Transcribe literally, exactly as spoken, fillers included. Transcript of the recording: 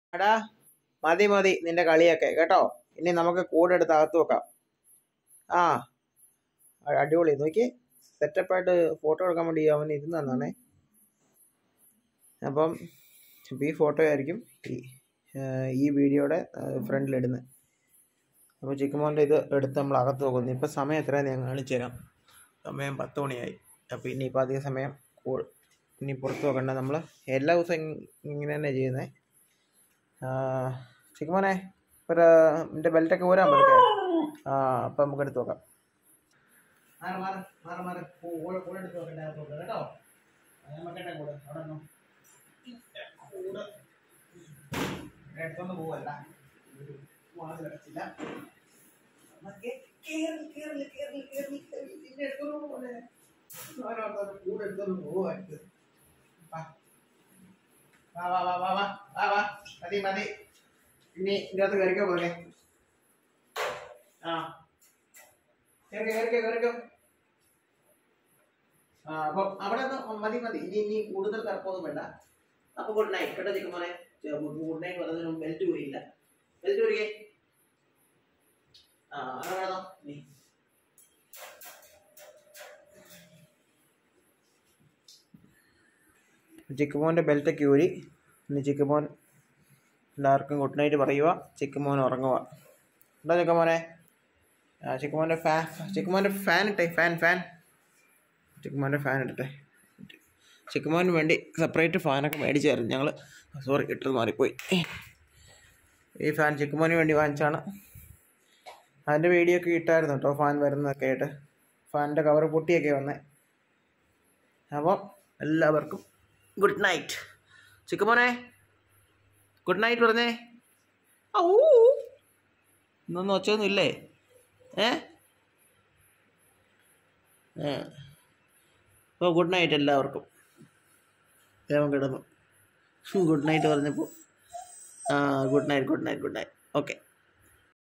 എടാ മതി മതി നിന്റെ കളിയൊക്കെ കേട്ടോ. ഇനി നമുക്ക് കൂടെ എടുത്ത് അകത്ത് വെക്കാം. ആ അടിപൊളി. നോക്കി സെറ്റപ്പായിട്ട് ഫോട്ടോ എടുക്കാൻ വേണ്ടി അവൻ ഇരുന്ന് തന്നാണേ. അപ്പം ഈ ഫോട്ടോ ആയിരിക്കും ഈ ഈ വീഡിയോയുടെ ഫ്രണ്ടിലിടുന്നത്. അപ്പോൾ ചിക്കുമോൻ്റെ ഇത് എടുത്ത് നമ്മൾ അകത്ത് നോക്കുന്നു. ഇപ്പം സമയം എത്രയാണെന്ന് ഞാൻ കാണിച്ചു തരാം. സമയം പത്ത് മണിയായി. അപ്പോൾ ഇനിയിപ്പോൾ അധിക സമയം ഇനി പുറത്ത് നോക്കണ്ട. നമ്മൾ എല്ലാ ദിവസവും ഇങ്ങനെ തന്നെ ചെയ്യുന്നത്. ചിക്കുമോനെ ഒരു എൻ്റെ ബെൽറ്റൊക്കെ ഊരാൻ പറ്റേ? ആ അപ്പം നമുക്ക് എടുത്ത് നോക്കാം. മാറി മാറി മാറി മാറി കൂടെ കൂടെ എടുത്ത് നോക്കണ്ട കേട്ടോ. നമുക്കെട്ടെ കൂടെ അവിടെ ഒന്നും കൂടെ എടുത്തൊന്നും പോവല്ല. വാതിലടച്ചില്ല. കൂടെ എടുത്തൊന്നും പോവാ. വാ വാ വാ വാ വാ വാ വാ മതി മതി. ഇനി ഇതിൻ്റെ അകത്ത് കയറിക്കോ പോലെ. ആ കയറിക്കോ കയറിക്കോ കയറിക്കോ. ആ അപ്പം അവിടെ നിന്ന് മതി മതി. ഇനി ഇനി കൂടുതൽ കറക്കൊന്നും വേണ്ട. അപ്പോൾ ഗുഡ് നൈറ്റ് കേട്ടോ ചിക്കുമോനെ. ഗുഡ് നൈറ്റ് പറഞ്ഞതിന് ബെൽറ്റ് കൂടിയില്ല. ബെൽറ്റ് കൂടിക്കേ. ആ അവിടെ വേണോ നീ? ചിക്കുമോൻ്റെ ബെൽറ്റൊക്കെ ഊരി. ഇനി ചിക്കുമോൻ എല്ലാവർക്കും ഗുഡ് നൈറ്റ് പറയുക. ചിക്കുമോൻ ഉറങ്ങുക. ഉണ്ടോ ചിക്കുമോനെ? ആ ചിക്കുമോൻ്റെ ഫാൻ ചിക്കുമോൻ്റെ ഫാൻ ഇട്ടെ. ഫാൻ ഫാൻ ചിക്കുമോൻ്റെ ഫാൻ ഇട്ടെ. ചിക്കുമോന് വേണ്ടി സെപ്പറേറ്റ് ഫാനൊക്കെ മേടിച്ചായിരുന്നു ഞങ്ങൾ. സോറി ഇട്ടത് മാറിപ്പോയി. ഈ ഫാൻ ചിക്കുമോന് വേണ്ടി വാങ്ങിച്ചാണ്. അതിൻ്റെ വീഡിയോ ഒക്കെ ഇട്ടായിരുന്നു കേട്ടോ, ഫാൻ വരുന്നതൊക്കെ ആയിട്ട്. ഫാനിൻ്റെ കവർ പൊട്ടിയൊക്കെ വന്നേ. അപ്പോൾ എല്ലാവർക്കും ഗുഡ് നൈറ്റ്. ചിക്കുമോനെ ഗുഡ് നൈറ്റ് പറഞ്ഞേ. ഔ ഇന്നൊന്നും ഒച്ചയൊന്നും ഇല്ലേ? ഏ അപ്പോൾ ഗുഡ് നൈറ്റ് എല്ലാവർക്കും. ദേവൻ കിടന്നു ഗുഡ് നൈറ്റ് പറഞ്ഞപ്പോൾ. ആ good night good night good night. Okay.